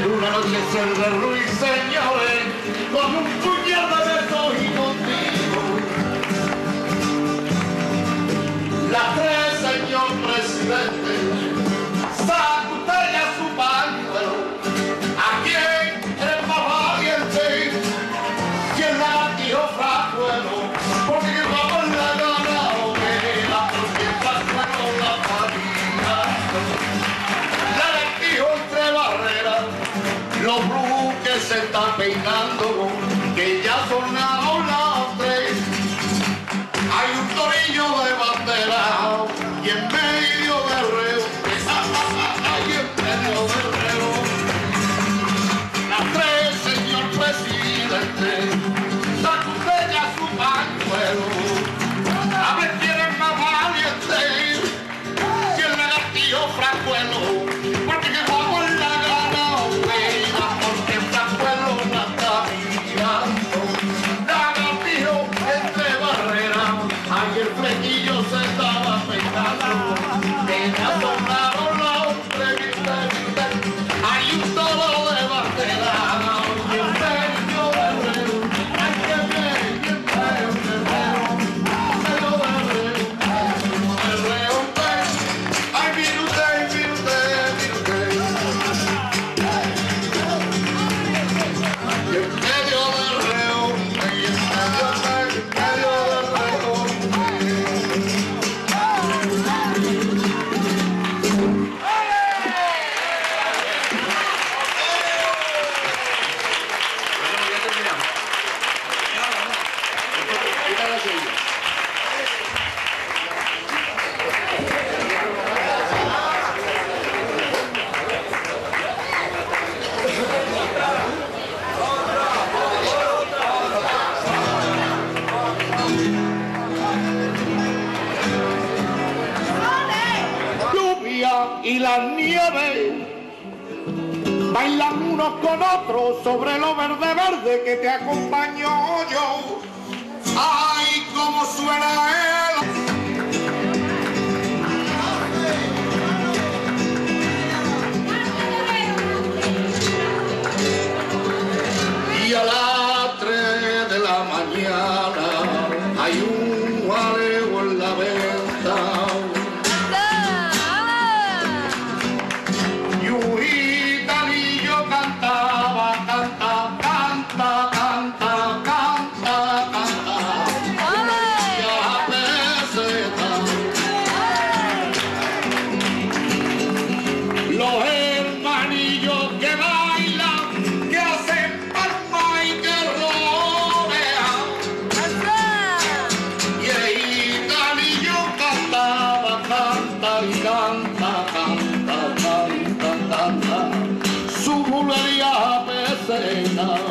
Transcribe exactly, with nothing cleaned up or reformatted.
Una noche ser de ruiseñores, con un puñado de besos y contigo. Las tres, señor presidente, saca usted ya su pañuelo. ¿A quién es más valiente? Si el lagartijo frajuelo, porque que va por la gana o que la protesta fueron la familia. Lagartijo entre barreras, los brujos que se están peinando, que ya sonaron las tres. Hay un torillo de bandera y en medio del reo, y en medio del reo, las tres, señor presidente, saca usted ya su pañuelo. A ver quién es más valiente, si el lagartijo frajuelo, porque que vamos en la gana oveja, porque frajuelo la está mirando. Lagartijo entre barreras, ahí el flequillo se estaba pegando, que ya sonaron los tres, hay un toro de bandera, y en medio del reo, hay que ver, y en medio del reo, medio del reo, medio del reo, ay, mire usted, mire usted, mire usted, y en medio del reo, y en medio, medio, medio del reo. Y la nieve bailan unos con otros sobre lo verde verde que te acompaño yo. Ay, cómo suena él. Y a las tres de la mañana hay un jaleo en la venta. Su bulería pecera